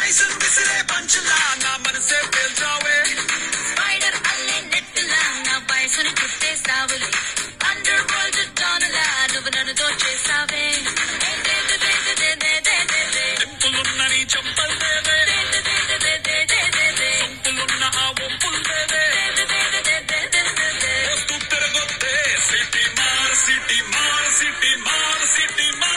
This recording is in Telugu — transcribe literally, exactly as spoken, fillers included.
టైసన్ విసిరే పంచులా నా మనసే పేల్చావే స్పైడర్ అల్లే నెట్టులా నా వయసుని చుట్టేసావులే అండర్ వరల్డ్ డానులా నువ్వు నన్ను దోచేసావే దింపులున్న నీ చంపల్దేవే దింపులున్న ఆ ఒంపుల్దేవే వస్తూ తిరగొద్దే సిటీ మార్ సిటీ మార్ సిటీ మార్ సిటీ మార్